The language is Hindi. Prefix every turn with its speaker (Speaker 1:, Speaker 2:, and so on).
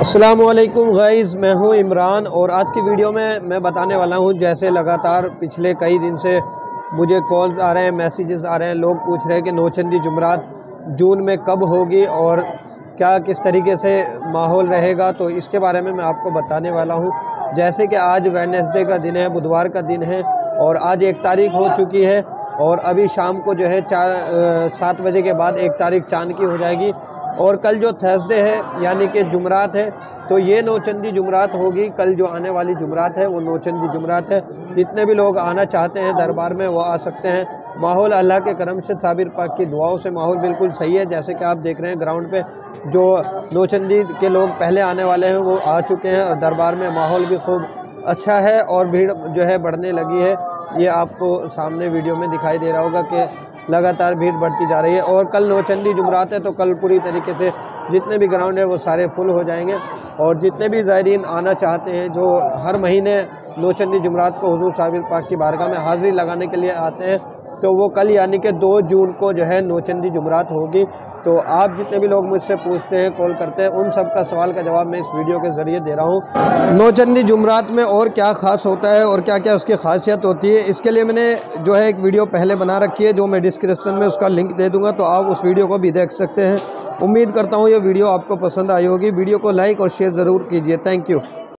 Speaker 1: अस्सलामुअलैकुम गाइज़, मैं हूं इमरान और आज की वीडियो में मैं बताने वाला हूं। जैसे लगातार पिछले कई दिन से मुझे कॉल्स आ रहे हैं, मैसेजेस आ रहे हैं, लोग पूछ रहे हैं कि नौचंदी जुमरात जून में कब होगी और क्या किस तरीके से माहौल रहेगा, तो इसके बारे में मैं आपको बताने वाला हूं। जैसे कि आज वेडनेसडे का दिन है, बुधवार का दिन है और आज 1 तारीख हो चुकी है और अभी शाम को जो है 7 बजे के बाद 1 तारीख चाँद की हो जाएगी और कल जो थर्सडे है यानी कि जुमरात है, तो ये नौचंदी जुमरात होगी। कल जो आने वाली जुमरात है वो नौचंदी जुमरात है। जितने भी लोग आना चाहते हैं दरबार में वो आ सकते हैं। माहौल अल्लाह के करम से, साबिर पाक की दुआओं से माहौल बिल्कुल सही है। जैसे कि आप देख रहे हैं ग्राउंड पे जो नौचंदी के लोग पहले आने वाले हैं वो आ चुके हैं और दरबार में माहौल भी खूब अच्छा है और भीड़ जो है बढ़ने लगी है। ये आपको सामने वीडियो में दिखाई दे रहा होगा कि लगातार भीड़ बढ़ती जा रही है और कल नौचंदी जुमरात है, तो कल पूरी तरीके से जितने भी ग्राउंड है वो सारे फुल हो जाएंगे और जितने भी ज़ायरीन आना चाहते हैं जो हर महीने नौचंदी जुमरात को हुजूर साबिर पाक की बारगाह में हाज़िरी लगाने के लिए आते हैं, तो वो कल यानी कि 2 जून को जो है नौचंदी जुमरात होगी। तो आप जितने भी लोग मुझसे पूछते हैं, कॉल करते हैं, उन सब का सवाल का जवाब मैं इस वीडियो के ज़रिए दे रहा हूँ। नौचंदी जुमरात में और क्या ख़ास होता है और क्या क्या उसकी खासियत होती है, इसके लिए मैंने जो है एक वीडियो पहले बना रखी है जो मैं डिस्क्रिप्शन में उसका लिंक दे दूँगा, तो आप उस वीडियो को भी देख सकते हैं। उम्मीद करता हूँ ये वीडियो आपको पसंद आई होगी। वीडियो को लाइक और शेयर ज़रूर कीजिए। Thank you.